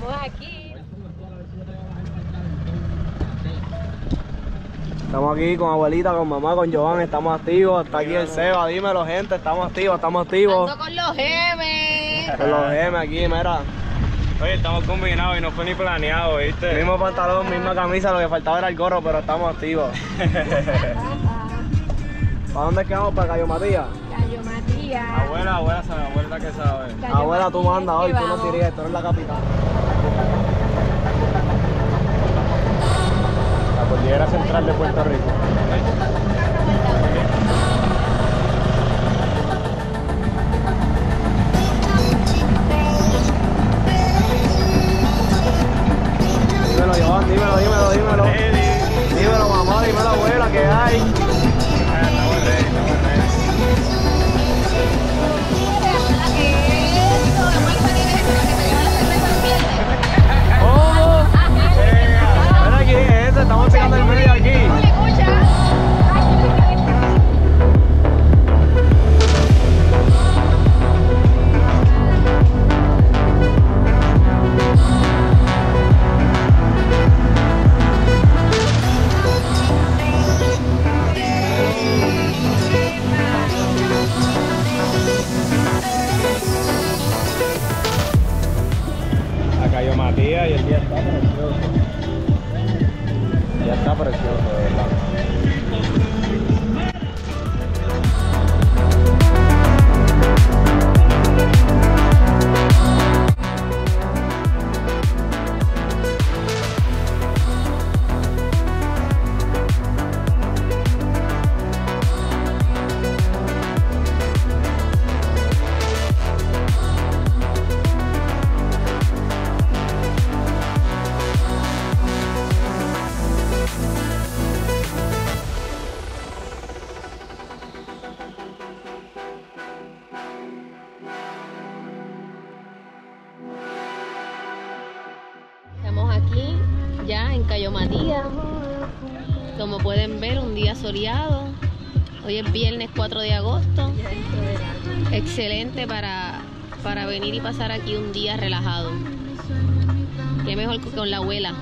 Estamos aquí. Estamos aquí con abuelita, con mamá, con Joan, estamos activos. Está aquí el Seba, dímelo gente, estamos activos, estamos activos. Ando con los gemes. Con los gemes aquí, mira. Oye, estamos combinados y no fue ni planeado, ¿viste? Mismo pantalón, misma camisa, lo que faltaba era el gorro, pero estamos activos. ¿Para dónde es que vamos? ¿Para Cayo Matías? Cayo Matías. Abuela sabe, abuela que sabe. Cayo Abuela, tú Matías, mandas hoy, que tú no vamos. diriges, tú eres la capitana. La cordillera central de Puerto Rico. Dímelo, Joan, dímelo. Dímelo, mamá, dímelo, abuela, ¿qué hay? Estamos ready. ¡Oh! Mira aquí, ese, estamos pegando el medio aquí. A Cayo Matías y el día está precioso. Ya está precioso, de verdad. Estamos aquí ya en Cayo Matías. Como pueden ver, un día soleado. Hoy es viernes 4 de agosto. Excelente para venir y pasar aquí un día relajado. Qué mejor que con la abuela.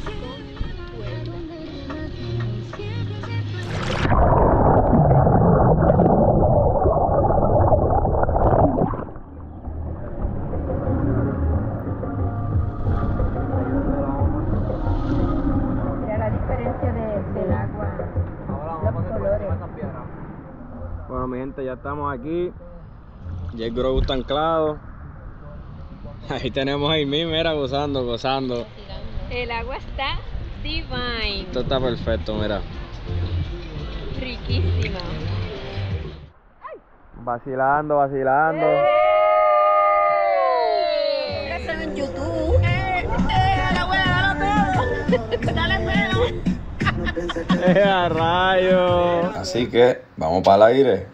Mira la diferencia del agua, los colores. Bueno, mi gente, ya estamos aquí. Ya el grow está anclado. Ahí tenemos a Aimee, mira, gozando. El agua está divine, Esto está perfecto, mira. riquísima. Vacilando. Eso en YouTube. La abuela, dale todo. Dale pelo. ¡A rayo! Así que vamos para el aire.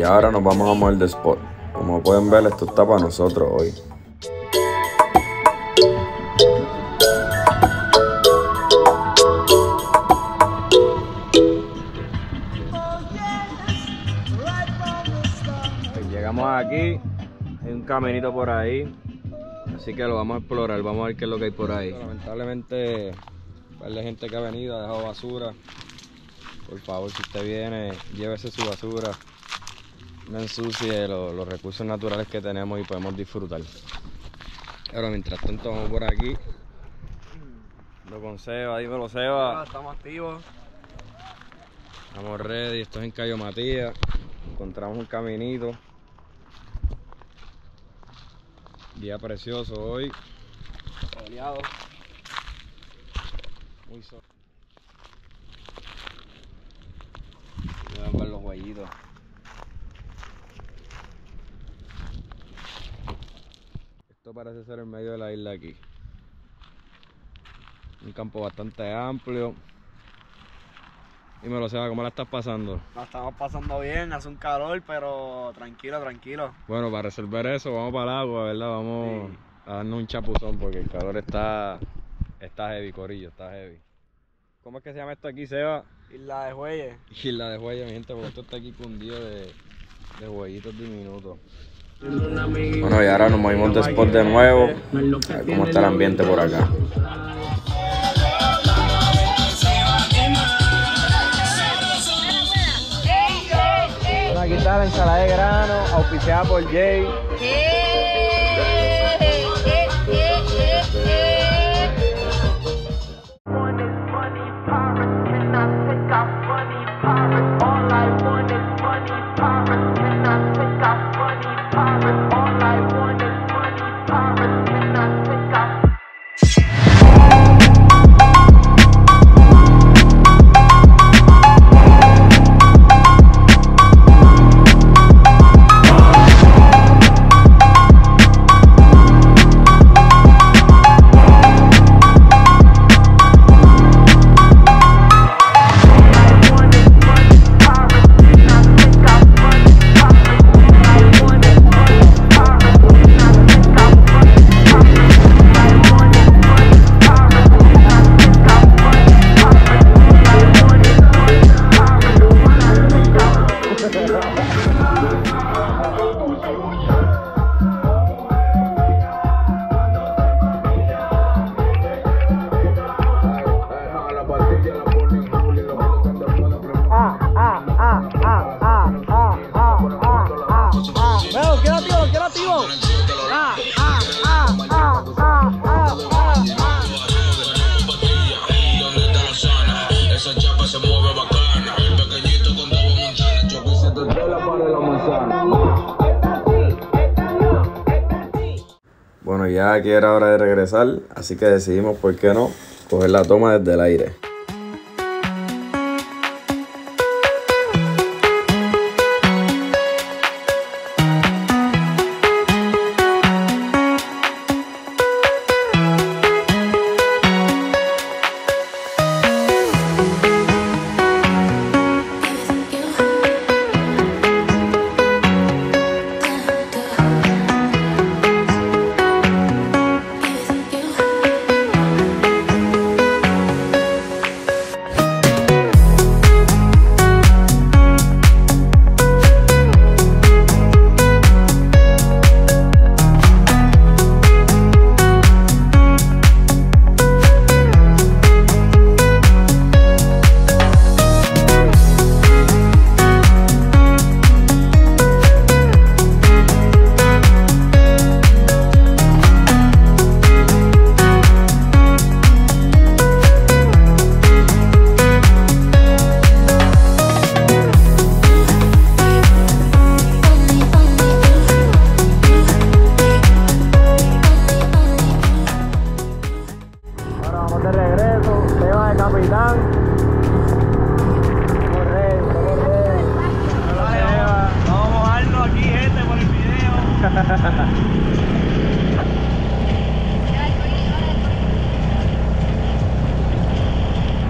Y ahora nos vamos a mover de spot. Como pueden ver, esto está para nosotros hoy. Llegamos aquí, hay un caminito por ahí, así que lo vamos a explorar, vamos a ver qué es lo que hay por ahí. Lamentablemente, hay gente que ha venido, ha dejado basura. Por favor, si usted viene, llévese su basura, no ensucie los recursos naturales que tenemos y podemos disfrutar. Ahora, mientras tanto, vamos por aquí. Lo con Seba, dímelo Seba. Estamos activos. Estamos ready, esto es en Cayo Matías. Encontramos un caminito. Día precioso hoy. Soleado. Muy soleado. Pueden ver los huellitos. Esto parece ser el medio de la isla aquí. Un campo bastante amplio. Dímelo, Seba, ¿cómo la estás pasando? Nos estamos pasando bien, hace un calor, pero tranquilo, tranquilo. Bueno, para resolver eso, vamos para el agua, ¿verdad? Vamos a darnos un chapuzón porque el calor está heavy, corillo, está heavy. ¿Cómo es que se llama esto aquí, Seba? Isla de Jueyes. Isla de Jueyes, mi gente, porque esto está aquí cundido de jueguitos diminutos. Bueno, y ahora nos movimos de spot de nuevo. A ver cómo está el ambiente por acá. Aquí está la ensalada de grano, auspiciada por Jay. Bueno, ya aquí era hora de regresar, así que decidimos, ¿por qué no?, coger la toma desde el aire.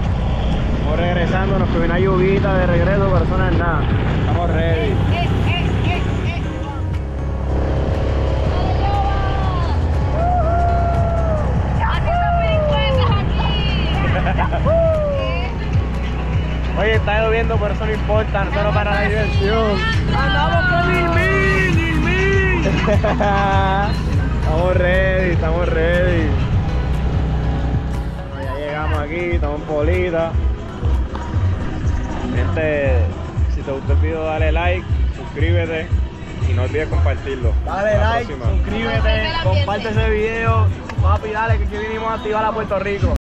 Estamos regresando, nos cogió una lluvita de regreso, pero eso no es nada. Estamos ready. Oye, está lloviendo, pero eso no importa, nosotros para la diversión. ¡Andamos con Ilmi! Estamos ready. Bueno, ya llegamos aquí, estamos en Polita. Gente, si te gustó el video, dale like, suscríbete y no olvides compartirlo. Dale like, suscríbete, comparte ese video. Papi, dale, que aquí vinimos a activar a Puerto Rico.